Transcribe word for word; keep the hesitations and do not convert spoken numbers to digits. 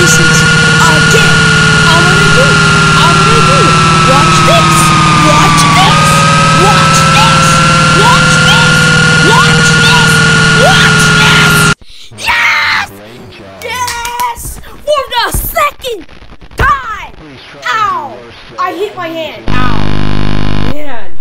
patience again. I'm gonna do it. I'm gonna do it. Watch this. Watch this. Watch this. Watch this. Watch this. Watch this. Yes! Yes! For the second time! Ow! I hit my hand. Ow! Man.